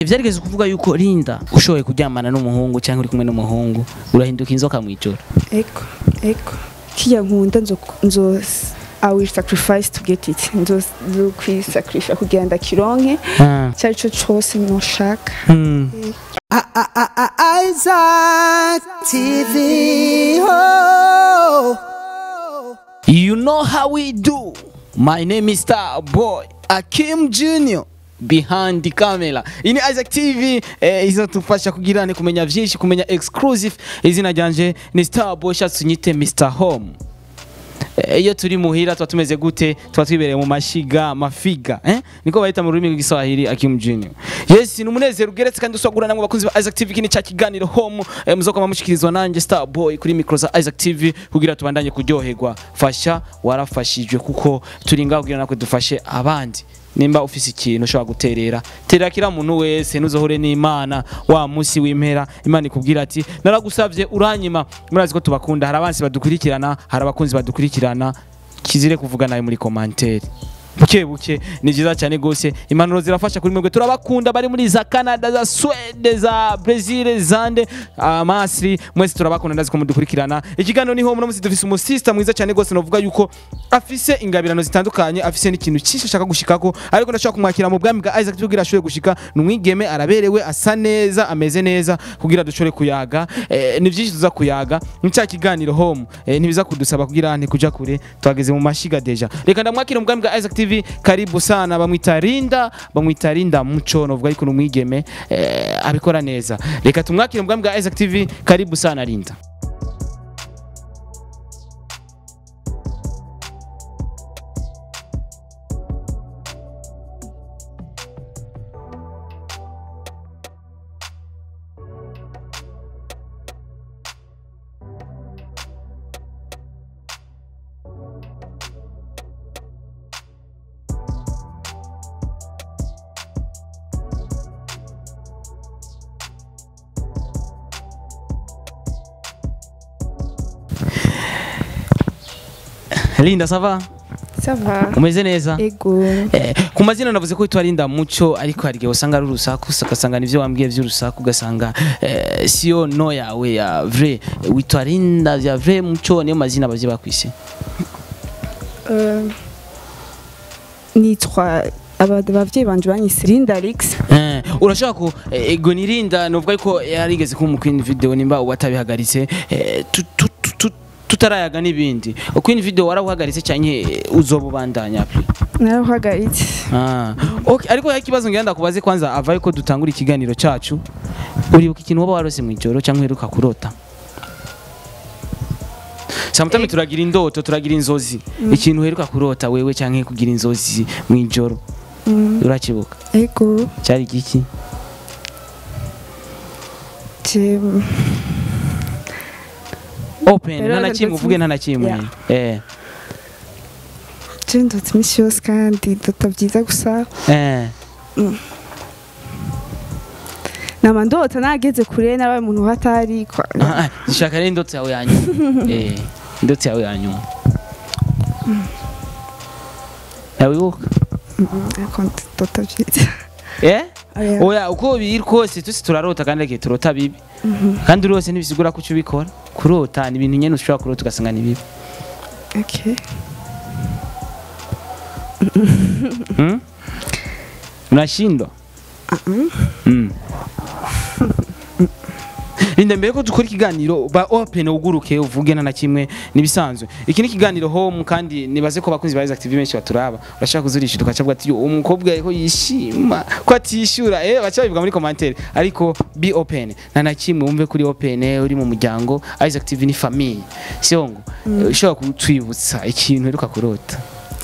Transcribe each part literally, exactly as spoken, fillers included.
Vyarigeze kuvuga yuko Linda ushoboye kuryamana n'umuhungu cyangwa uri kumwe n'umuhungu urahinduka inzoka mwijoro. Eko, eko. Kiya nkunda nzo nzo I will sacrifice to get it. Nzo kwisacrifice kugira ndakironke. Cyari cyo cyose noshaka. Isaac T V. Oh. You know how we do. My name is Star Boy Akim Junior behind the camera. Ini Isaac T V eh, izatufasha kugira ne kumenya vyinshi, kumenya exclusive. Izina ryanje ni Star Boy Shatsnyite mister Home. Iyo turi muhira twa tumeze gute, twa twibereye mu mashiga mafiga eh niko bayita mu rurimi rw'Igiswahili Akim Junior. Yes, ni umunezero ugeretse kandi usagura namwe bakunzi ba Isaac T V kini cha kiganiro Home eh, muzokoma mushikirizwa nanje Star Boy kuri micro za Isaac T V kugira tubandanye kuryoherwa. Fasha warafashijwe kuko turi ngaho kugira nakwe dufashe abandi. Nimba ufise ikintu ushobora guterera terera kira muntu wese nuzohure n'Imana wa musi w'impera Imana ikubwira ati naragusavye uranyima. Murazi ko tubakunda, hari abansi badukurikirana, hari abakunzi badukurikirana, kizire kuvuga nayo muri commentaire buke buke ni byiza cyane gose. Impanuro zirafasha kuri mwebwe, turabakunda bari muri za Canada, za Sweden, za Brazil, zande Masri, mwese turabakunda ndazi ko mudukurikirana. Ikiganiro ni Home no musi dufise umusista mwiza cyane gose novuga yuko afise ingabirano zitandukanye, afise n'ikintu cyinshi ashaka gushikako, ariko ndashaka kumwakira mu bwami bwa Isaac kugira ashobore gushika. Numwigeme araberewe, asa neza, ameze neza kugira dushore kuyaga eh, ni byinshi tuza kuyaga nca kiganiro Home eh, ntibiza kudusaba kugira nte kuja kure, twageze mu mashiga deja. Reka ndamwakira mu bwami bwa Isaac T V. Karibu sana, bamwita Linda, bamwita Linda muco novuga ariko numwigeme eh, abikora neza. Reka tumwakire mu bwami bwa Isaac T V. Karibu sana Linda. Linda, ça va? Ça va. Umeze neza? Ego. Eh, ku mazina navuze ko witwa Linda muco, ariko harige usanga ari urusaku, ugasanga nivyo wambwiye vy'urusaku, ugasanga eh, siyo no yawe ya vrai. Witwa Linda ya vrai muco, niyo mazina bavye bakwise. Euh nitwa abavye banje banyise Linda Alex. Eh, urashaka ko eh, ego ni Linda novuga ko yarigeze ku mu Queen video nimba ubatabihagaritse eh, tutarayaga nibindi. Queen video warawuhagaritse cyane uzobubandanya pe? Narawuhagaritse. Ah, okay, ariko yakibazo ngenda kubaze kwanza avaye ko dutangura ikiganiro cacu. Uribuka ikintu waba warose mu ijoro cyangwa heruka kurota? Sometimes turagira indoto, turagira inzozi. Mm. Ikintu heruka kurota wewe cyangwa kugira inzozi mu ijoro. Mm. Urakibuka? Ego. Cyari giki? Je Open, nana kimwe uvuge nana kimwe. Eh. Tendo tmisios kandi dotabyiza gusa. Eh. Nama ndota nageze kure nabaye umuntu hatari kwa. Ah, zishaka rero indotse yawe yanyu. Eh, indotse yawe yanyu. Yawe uko? Mhm, dotabyiza. Eh? Oya uko biri kose tusi turarota kandi ake turota bibi. Kandi urose nibisigura ko cyubikora. Kurota ni ibintu nyene ushobora kurota ugasanga ni bibi. Okay. Hmm? Unashindwa? Mhm. Mm. Linda, mbere ko dukora ikiganiro ba open uguruke uvuge nana kimwe nibisanzwe. Iki ni ikiganiro Home kandi nibaze ko bakunzi ba Isaac T V benshi baturaba. Urashaka kuzurisha tukacabwa ati umukobwa ko yishima ko atishura eh bacha bivuga muri commentaire, ariko be open. Nana kimwe umve kuri open uri mu muryango Isaac T V ni famille. Siyongo ushaka kutwibutsa ikintu heruka kurota.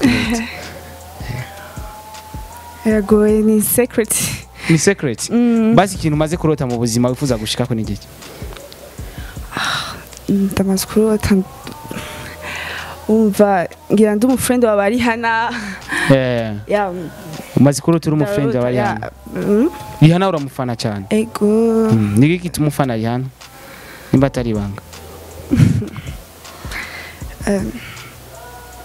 Ego ni secret. Ni secret. Mm. Basi ikintu maze kurota mu buzima wifuza gushika ko nigiki? Ndamaze kurota umva ngira ndi umufriend wa bari hana. Eh. Ya. Umaze kurota uri umufriend wa bari hana. Mhm. Ihana uramufana cyane. Ego. Mm. Nigiki tumufana Ihana? Nimba atari banga. Um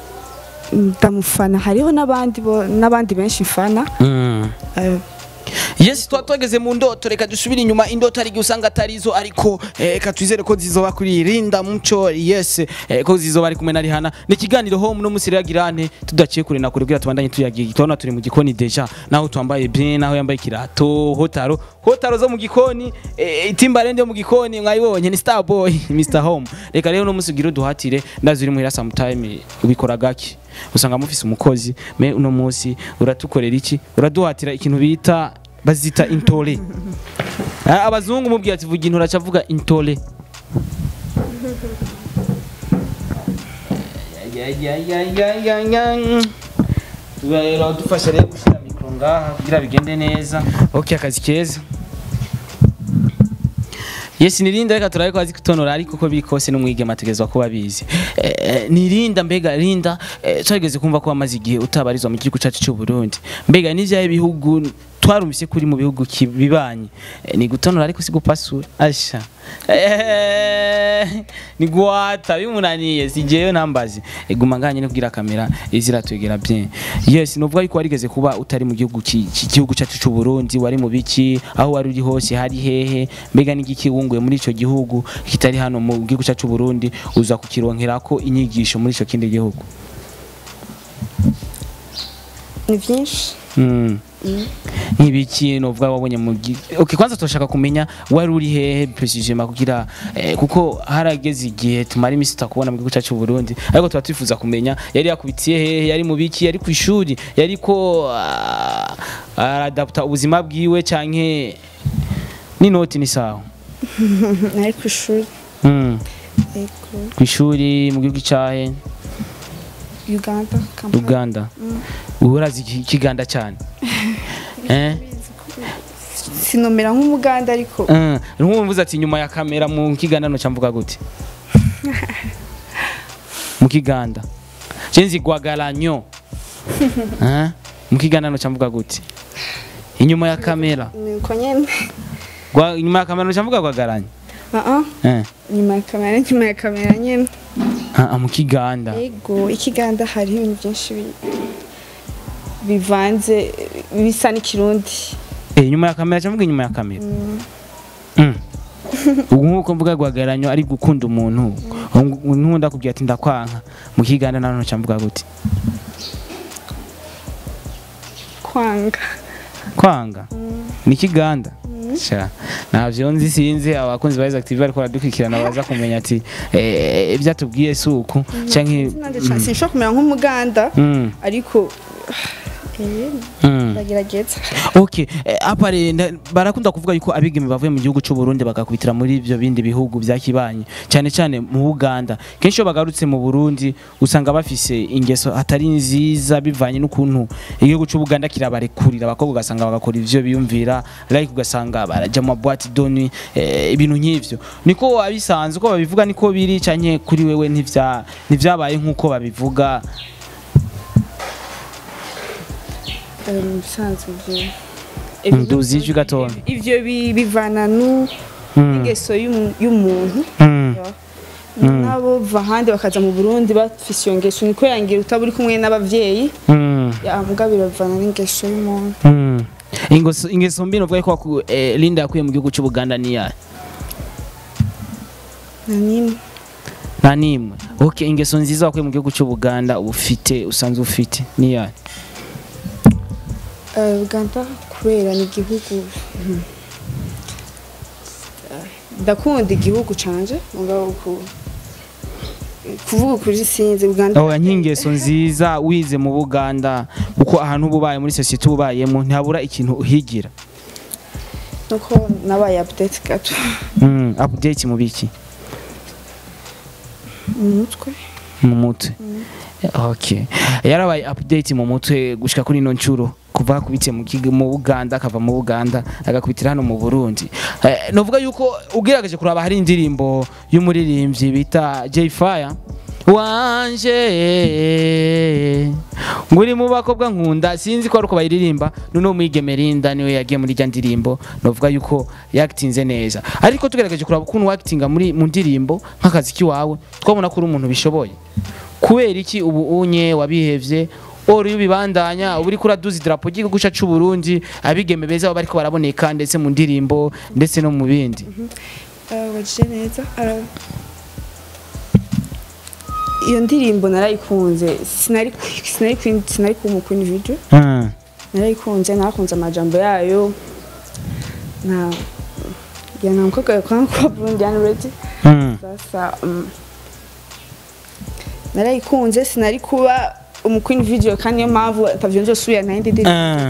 ndamufana hariho nabandi bo nabandi benshi mfana. Mm. Uh, Yes, twa twageze mu ndoto, reka dusubire inyuma. Indoto ari usanga atarizo, ariko reka twizere ko zizoba kuri Rinda Muco. Yes, eh, ko zizoba ari kumwe na Rihana. Ni kiganiro home no musiri yagirane, tudaciye kure na kure kugira tubandanye tuyagiye. Tubona turi mu gikoni deja, naho twambaye bien, naho yambaye kirato, hotaro hotaro zo mu gikoni, eh, itimbarende yo mu gikoni mwayibonye ni Star Boy Mister Home. Reka rero no musigiro duhatire, ndazuri muhira sometime ubikora gaki. Usanga mufise umukozi, me uno munsi uratukorera iki? Uraduhatira ikintu bita bazita intole. Abazungu mubwiye ati vuga intura cavuga intole. Ya ya ya ya ya ya. Tubayero dufasha rero gushira mikro ngaha kugira bigende neza. Okay, akazi keza. Yes, nirinda reka turaye ko azi kutonora, ariko ko bikose n'umwige mategezwa kuba bizi. Eh, nirinda mbega rinda eh, twageze kumva ko amazi igihe utabarizwa mu gihugu cyacu cy'u Burundi. Mbega n'ivyaye bihugu twarumvise kuri mu bihugu kibibanye. Eh, ni gutonora ariko si gupasura. Asha. Eh, ni gwata bimunaniye sijeyo nambazi. Eguma nganye no kugira kamera izira twegera bien. Yes, novuga yuko warigeze kuba utari mu gihugu cy'igihugu cyacu cy'u Burundi, wari mu biki, aho wari uri hose hari hehe? Mbega n'igiki wunguye muri ico gihugu kitari hano mu gihugu cyacu Burundi, uza kukironkerako inyigisho muri ico kindi gihugu? Ni vyinshi. Mm. Nk'ibiki novuga wabonye mu okay, kwanza turashaka kumenya wari uri hehe precisement kugira eh, kuko harageze igihe tumara imisi tutakubona mu gihugu cyacu Burundi, ariko tuba twifuza kumenya yari yakubitiye hehe, yari mu biki, yari ku ishuri, yari ko aradapta uh, ubuzima bwiwe canke ni noti ni sawa? Nari ku ishuri. Mm. Eko. Ku ishuri mu gihugu cyahe? Uganda. Kampala. Uganda. Mm. Urazi Kiganda cyane. Eh? Sinomera nk'umuganda ariko. Eh, nkumvuza ati nyuma ya kamera mu Kiganda no camvuga gute? Mu Kiganda. Jenzi gwagaranyo. Eh? Mu Kiganda no camvuga gute? Inyuma ya kamera. Niko nyene. Gwa inyuma ya kamera no camvuga gwagaranyo. Ah ah. Eh. Inyuma ya kamera, inyuma ya kamera nyene. Ah, mu Kiganda. Yego, Ikiganda hari ibintu byinshi bivanze bisa n'ikirundi. Eh, inyuma ya kamera cyangwa inyuma ya kamera? Mm. Mm. Uguko mvuga gwagaranyo ari gukunda umuntu. Nkunda kubwira ati ndakwanka. Mu Kiganda nano cyamvuga gute? Kwanga. Kwanga? Mm. Ni Kiganda? Mm. Sha. Navyo nzi sinzi abakunzi ba Active bariko radukikirana baza kumenya ati eh ibyatubwiye suku canke sinshaka kumera nk'umuganda ariko bagerageza. Okay, apare barakunda kuvuga yuko abigeme bavuye mu gihugu cy'u Burundi bakakubitira muri ivyo bindi bihugu byakibanye, cyane cyane mu Uganda. Kenshi bagarutse mu Burundi usanga bafise ingeso atari nziza bivanye n'ukuntu igihugu cy'u Uganda kirabarekurira, abakobwa gasanga bagakora ivyo biyumvira, like ugasanga baraja mu boîte de nuit, ibintu nk'ivyo. Niko abisanzwe ko babivuga, niko biri cyane kuri wewe ntivya nivyabaye nkuko babivuga? Bisanzwe byo nduzi cyo gatonda ivyo bivana nu ingeso y'umuntu nabo vahandi bakaza mu Burundi bafise ingeso, niko yangira utaburi kumwe n'abavyeyi ya mugabira bivana n'ingeso y'umuntu. Ingeso ingeso mbi no vuga ko Linda yakuye mu gihugu cy'u Buganda ni yahe? Nanimwe. Nanimwe. Okay, ingeso nziza wakuye mu gihugu cy'u Buganda ufite usanzwe ufite ni yahe? Uganda kubera ni igihugu ndakunda igihugu canje mugabo kuvuga kuri sinzi Uganda. Oh, nkingeso nziza wize mu Buganda uko ahantu bubaye muri society ubayemo ntabura ikintu uhigira? Nuko nabaye update gato. Mm, update mu biki? Mu mutwe. Mu mutwe. Okay. Yarabaye update mu mutwe gushika kuri no ncuro kuva kubitse mu mu Uganda akava mu Uganda agakubitira hano mu Burundi. Eh, novuga yuko ugerageje kuraba hari indirimbo y'umuririmbyi bita J Fire wanje nguri mu bakobwa nkunda, sinzi ko ari uko bayiririmba, none umwigeme Linda niwe yagiye muri rya ndirimbo, novuga yuko yaktinze neza. Ariko tugerageje kuraba ukuntu waktinga muri mu ndirimbo nk'akazi kiwawe, twabona ko uri umuntu bishoboye. Kubera iki ubu unye wabihevye ori ubibandanya uri kuraduza idarapo ry'igihugu cyacu cy'u Burundi abigeme beza bariko baraboneka ndetse mu ndirimbo ndetse no mu bindi wajije neza iyo ndirimbo narayikunze sinari sinari sinari kumukunda video narayikunze narakunze amajambo yayo na yana mukoko kwa kwa Burundi yani ready sasa narayikunze sinari kuba umukwini video kandi yo mpamvu atavyonje suya nindi ndi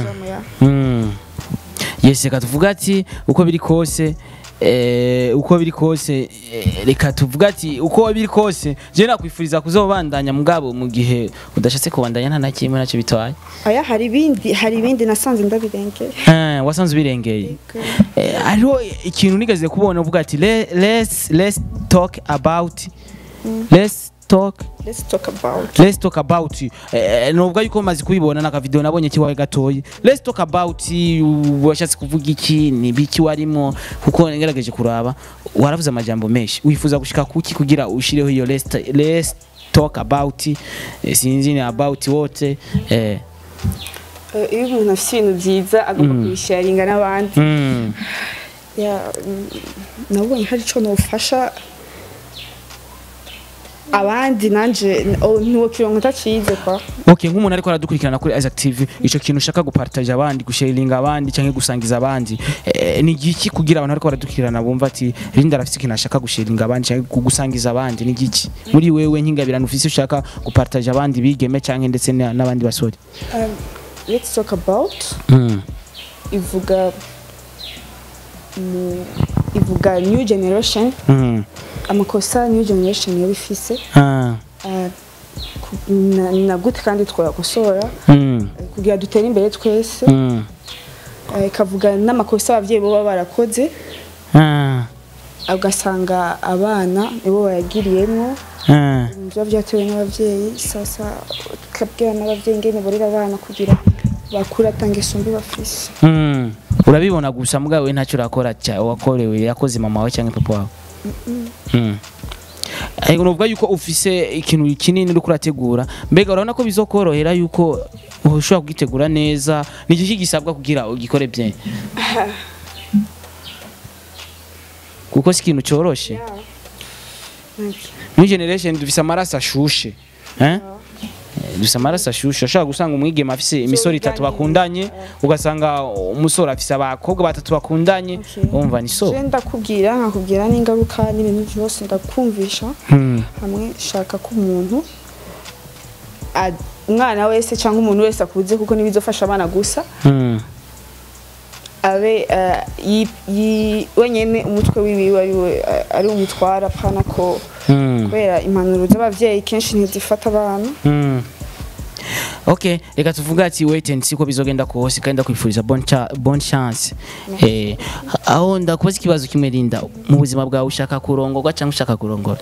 yese katuvuga ati uko biri kose eh uko biri kose reka tuvuga ati uko biri kose je nakwifuriza kuzobandanya mugabo mu gihe udashatse kubandanya nta nakimwe naco bitwaye aya hari ibindi hari ibindi nasanze ndabirengeye eh wasanze birengeye eh ariho ikintu nigeze kubona uvuga ati let's let's talk about let's talk let's talk about let's talk about eh nubwo yuko mazi kubibona naka video nabonye kiwawe gatoyi let's talk about washatse kuvuga iki ni biki warimo kuko ngerageje kuraba waravuze amajambo menshi wifuza gushika kuki kugira ushireho iyo let's let's talk about eh, sinzi ni about wote eh iyo umuntu afite ibintu byiza agomba kubisharinga n'abandi ya nabonye hari cyo nofasha abandi nanje niwo kirongo tacize kwa okay nk'umuntu ariko aradukurikirana kuri Isaac T V ico kintu ushaka gupartage abandi gusharinga abandi canke gusangiza abandi eh, ni giki kugira abantu ariko baradukurikirana bumva ati rinda rafite ikintu ashaka gusharinga abandi canke gusangiza abandi ni giki muri wewe nk'ingabirano ufise ushaka gupartage abandi bigeme canke ndetse n'abandi basore um, let's talk about mm. ivuga mu ivuga new generation mm. amakosa new generation yabifise ah uh, na gute kandi twakosora mm. kugira dutere imbere twese mm. uh, kavuga n'amakosa abavyeyi bo barakoze ah agasanga abana nibo bayagiriyemo ah byo byatewe n'abavyeyi sasa kabwira n'abavyeyi ngene borera abana kugira bakura tange sombi bafise mm. urabibona gusa mugawe ntacyo urakora cya wakorewe yakoze mama wawe cyangwa papa wawe mm. Ariko nuvuga yuko ufise ikintu kinini uri kurategura mbega urabona ko bizokorohera yuko ushobora kugitegura neza niki gisabwa kugira ugikore bye kuko si ikintu cyoroshe yeah. New generation dufise amaraso ashushe eh dufise amaraso ashushe ashaka gusanga umwigeme afise imisoro itatu bakundanye ugasanga umusoro afise abakobwa batatu bakundanye umva ni so je ndakubwira nkakubwira n'ingaruka n'ibintu byose ndakumvisha hamwe shaka ko umuntu umwana wese cyangwa umuntu wese akuze kuko nibizofasha abana gusa abe wenyene umutwe wiwiwe ari umutwara pana ko kubera impanuro z'abavyeyi kenshi ntizifata abana okay reka tuvuga ati wait and see ko bizogenda kose kandi ndakwifuriza bon bon chance eh aho ndakubaza ikibazo kimwe Linda mu buzima bwawe ushaka kurongorwa cyangwa ushaka kurongora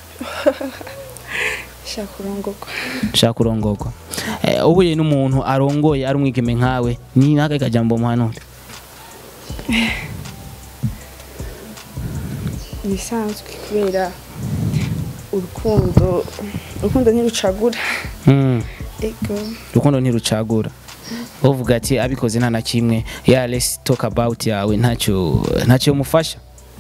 shaka kurongorwa shaka kurongorwa eh ubuye n'umuntu arongoye ari umwigeme nkawe ni naka kajambo muhanura nisanzwe kubera urukundo urukundo ntirucagura mm ego urukundo ntirucagura uvuga ati abikoze nta na kimwe ya let's talk about yawe ntacyo ntacyo mufasha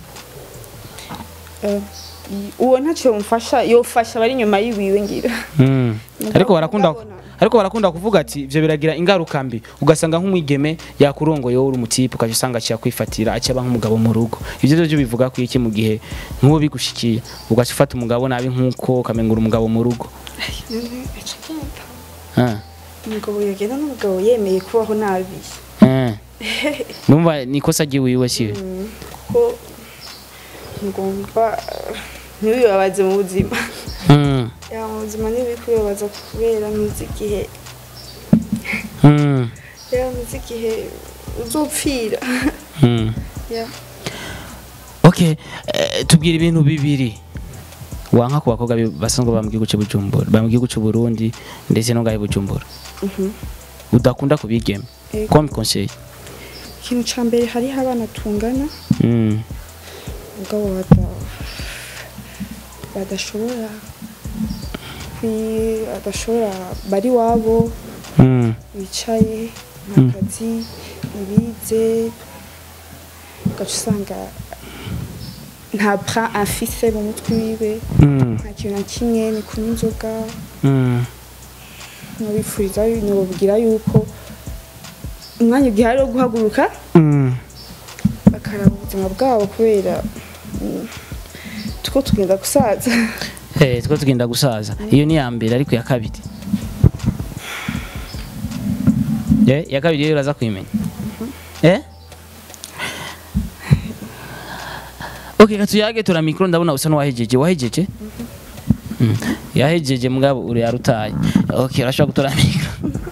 uh, uwo ntacyo mufasha yofasha bari nyuma yiwiwe ngira mm ariko barakunda ariko barakunda kuvuga ati ivyo biragira ingaruka mbi ugasanga nk'umwigeme yakurongoye uri umutipe ukaje usanga cya kwifatira acaba nk'umugabo mu rugo ivyo byo bivuga ku iki mu gihe nk'uwo bigushikiye ugashifata umugabo nabi nk'uko kamengura umugabo mu rugo ah umugabo yagenda n'umugabo yemeye kubaho nabi eh numva nikosa giwiwe cyiwe ko ngomba niyo yabaze mu buzima mm ya mu buzima n'ibikubaza kubera muzigihe mm ya muzigihe uzopfira mm ya okay tubwira ibintu bibiri wanka ku bakobwa basanzwe bambwiye guce Bujumbura bambwiye guce Burundi ndetse no gahe Bujumbura mhm udakunda kubigema comme conseil ikintu cambere hari abana tungana mm ngabo bata badashobora kwi adashobora bari wabo mm wicaye nta kazi ibize ugaca usanga nta bras afise mu mutwe wiwe mm nta kintu na kimwe ni kunywa inzoga mm nobifuriza nobabwira yuko umwanya ugihari wo guhaguruka mm bakaraba ubuzima bwabo kubera mm, tuko tugenda gusaza eh two tugenda gusaza iyo ni ya mbere ariko ya kabiri eh ya kabiri rero uraza kwimenya eh okay katuyage tura micro ndabona usa n'uwahejeje wahejeje mm yahejeje mugabo uri yarutaye okay urashobora gutora micro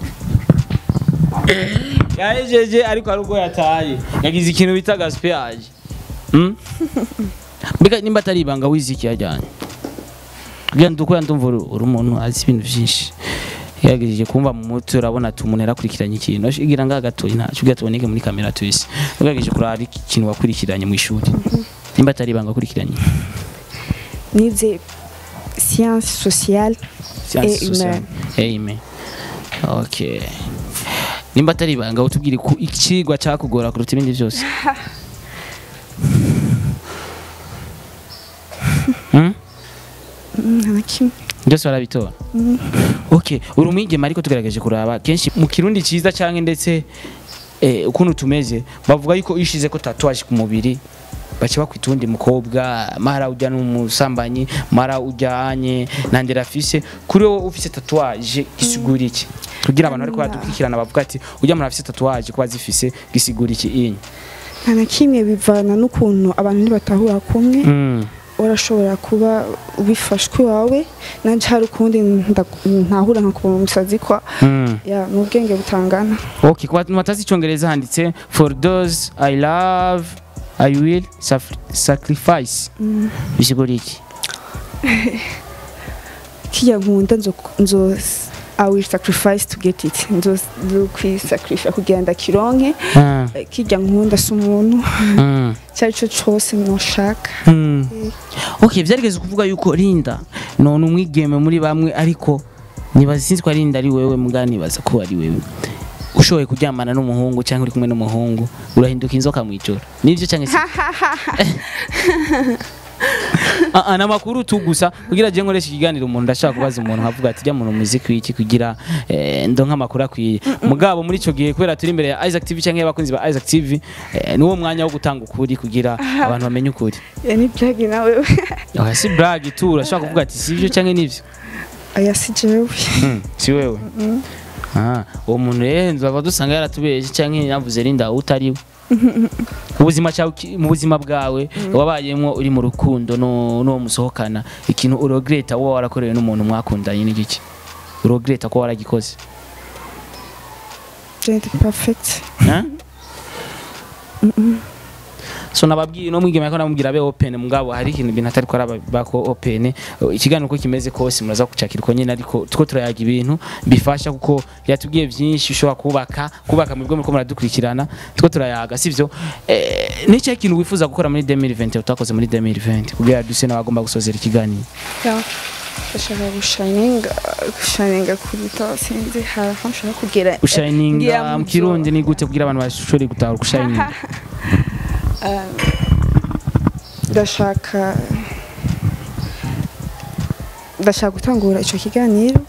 yahejeje ariko ari uko yataye yagize ikintu bita gaspillage mm mbega nimba atari ibanga wiziki yajyanye kugira nduko yandumva uri umuntu azi ibintu byinshi yagejeje kumva mu mutwe urabona ati umuntu yarakurikiranye ikintu igira nga gato ntacu gatuboneke muri kamera twese ugageje kurara ikintu wakurikiranye mu ishuri nimba atari ibanga kurikiranye nize science sociale science et sociale et humaine okay nimba atari ibanga utubwire ku ikigwa cyakugora kuruta ibindi byose hmm ntakim byose barabitora okay uri umwigema ariko tugaragaje kuraba kenshi mu kirundi cyiza cyangwa ndetse eh ukuntu tumeze bavuga yuko ishize ko tatouage ku mubiri bace bakwitundi mukobwa mara ujya n'umusambanyi mara ujyanye nandera afise kuri wowe ufise tatouage gisigura iki kugira abantu ariko badukurikirana bavuga ati ujya muri afise tatouage kuba zifise gisigura iki inyi ntanakimwe bivana n'ukuntu abantu nibatahura kumwe mm urashobora kuba ubifashwe wawe nanje hari ukundi ntahura nka kuba umusazi kwa mm ya n'ubwenge butangana okay kuba matazi icyongereza handitse for those I love I will sacrifice bisigura iki kiya nkunda nzo nzo I will sacrifice to get it nzo kwisacrifice kugenda kironke kijya nkunda sumuntu cyari cyo cyose noshaka okay byarigeze kuvuga yuko Linda none umwigeme muri bamwe ariko nibaza sinzi ko ari Linda ari wewe mugani baza ko ari wewe ushoboye kuryamana n'umuhungu cyangwa uri kumwe n'umuhungu urahinduka inzoka mu ijoro nivyo cyangwa se ah na makuru tu gusa kugira je nkoresha ikiganiro umuntu ndashaka kubaza umuntu nkavuga ati jya mu muziki wiki kugira ndonka makuru akwiye mugabo muri ico gihe kubera turi imbere ya Isaac T V cyangwa abakunzi ba Isaac T V niwo mwanya wo gutanga ukuri kugira abantu bamenye ukuri ni brag nawe oya si brag tu urashaka kuvuga ati sivyo cyangwa nivyo aya si jewe si wewe ah uwo muntu rero nzaba dusanga yaratubeje cyangwa yavuze Linda utariwe ubuzima cyawe mu buzima bwawe wabayemwo uri mu rukundo no no musohokana ikintu urogreta wo warakorewe n'umuntu mwakundanye n'igiki urogreta ko waragikoze just perfect ha so nababwiye no mwigeme ko namubwira be open mugabo hari ikintu bintu atari ko arabako open ikiganiro uko kimeze kose muraza kucakira uko nyine ariko tuko turayaga ibintu bifasha kuko yatubwiye byinshi ushobora kubaka kubaka mu bwo muri ko muradukurikirana tuko turayaga sivyo eh n'icyo kintu wifuza gukora muri deux mille vingt utakoze muri deux mille vingt kugira duse n'abagomba gusozera ikiganiro ndashaka gushininga gushininga kuri tasinze haraho nshaka kugera gushininga mu kirundi ni gute kugira abantu bashobore gutahura gushininga ndashaka ndashaka gutangura icyo kiganiro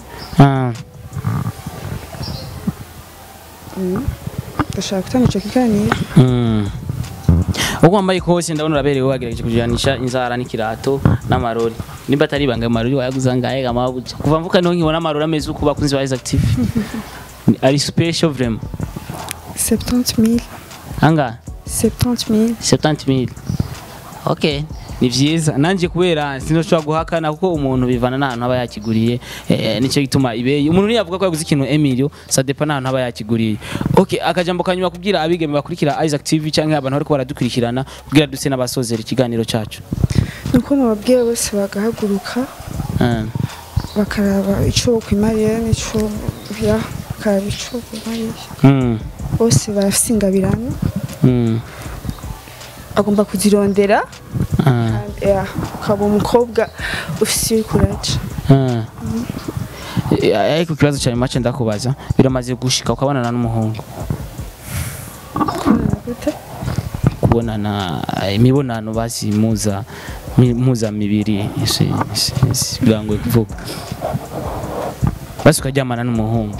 ndashaka gutangura icyo kiganiro uko wambaye kose ndabona uraberewe wagerageje kujanisha inzara n'ikirato n'amarori nimba atari ibanga amarori wayaguzangaye amabuja kuva mvuka no nkibona amarori ameze uko bakunzi ba Isaac T V ari special vraiment soixante mille anga soixante mille soixante mille okay ni vyiza nanje kubera sinoshobora guhakana kuko umuntu bivana n'ahantu aba yakiguriye nico gituma ibeye umuntu ni yavuga ko yaguze ikintu Emilio ça dépend n'ahantu aba yakiguriye okay akajambo kanyuma kubwira abigeme bakurikira Isaac T V cyangwa abantu bariko baradukurikirana kugira duse n'abasozera ikiganiro cacu nuko nababwiye bose bagahaguruka bakaraba ico kwimariye nico ya bakaraba ico kwimariye bose barafise ingabirano agomba kuzirondera ukaba umukobwa ufise kuraje ariko kibazo cyane mace ndakubaza biramaze gushika ukabonana n'umuhungu kubonana imibonano basi muza muza mibiri bangwe kuvuga basi ukajyamana n'umuhungu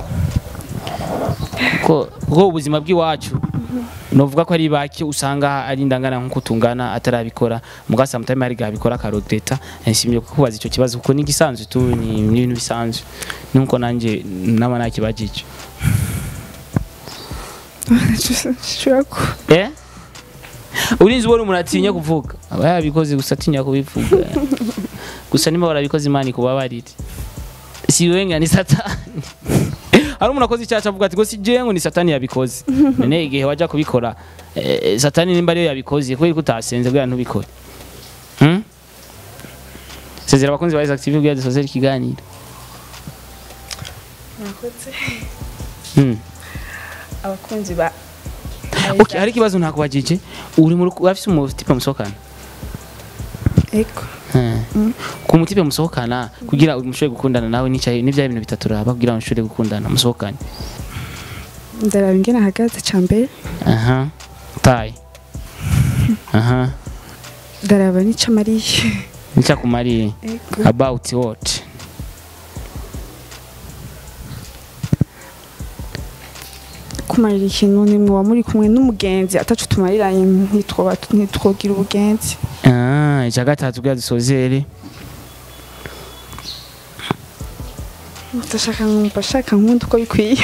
ko ko ubuzima bw'iwacu novuga ko ari baki usanga ari ndangana nkuko tungana atarabikora mugasa mutame ari gabikora karogreta nshimye kukubaza icyo kibazo kuko ni gisanzwe tu ni ibintu bisanzwe nuko nanje nama nakibajije eh urinzi bora umuntu atinya kuvuga aba yabikoze gusa atinya kubivuga gusa nima barabikoze imani kubabarira si wenga ni satani hari umuntu akoze icyaha avuga ati ngo si jengo ni satani yabikoze none igihe waje kubikora satani nimba ariyo yabikoze ko utasenze bwa ntubikore hm sezera abakunzi ba active bwa dusozera ikiganiro nakoze hm abakunzi ba okay hari kibazo ntakubajije uri muri afise umutipe musokana eko ku mutipe musohokana kugira umushore gukundana nawe nicaye n'ivya ibintu bitatu raba kugira umushore gukundana musohokane ndaraba ingena hagaze cyambere aha tai aha ndaraba nica mariye nica kumariye about what kumarira ikintu nimwe wa muri kumwe n'umugenzi atacu tumariranye ntitwoba ntitwogira ubugenzi ah icya gatatu bwa dusozere utashaka ngumva nkunda uko bikwiye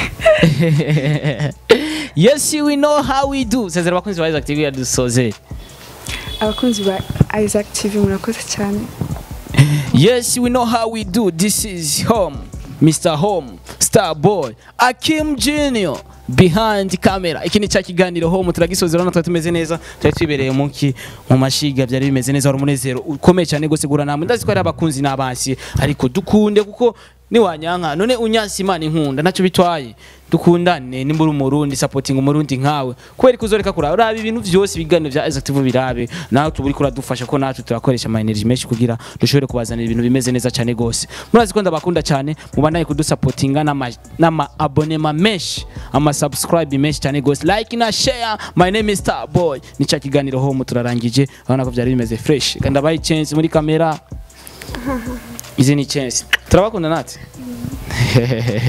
yes we know how we do sezera abakunzi ba Isaac T V ya dusozere abakunzi ba Isaac T V murakoze cyane yes we know how we do this is home Mister Home Star Boy Akim Junior behind camera ikini cha kiganiro home turagisozera natwe tumeze neza turi twibereye munki mu mashiga byari bimeze neza ari umunezero ukomeye cyane gose gura namwe ndazi ko ari abakunzi n'abansi ariko dukunde kuko ni wanyanka none unyansi imana inkunda naco bitwaye dukundane nimbura umurundi supporting umurundi nkawe kweri kuzoreka kura urabe ibintu byose biganiro bya Active birabe nawe tuburi kura dufasha ko nacu turakoresha ama energy menshi kugira dushobore kubazanira ibintu bimeze neza cyane gose murazi ko ndabakunda cyane mubandanye kudusupportinga nama nama abonnement menshi ama subscribe menshi cyane gose like na share my name is Star Boy ni cha kiganiro home turarangije abana ko byari bimeze fresh kandi abayi chance muri kamera izi ni chance turabakunda nati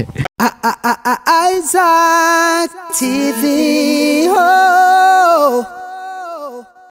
Isaac T V. Oh.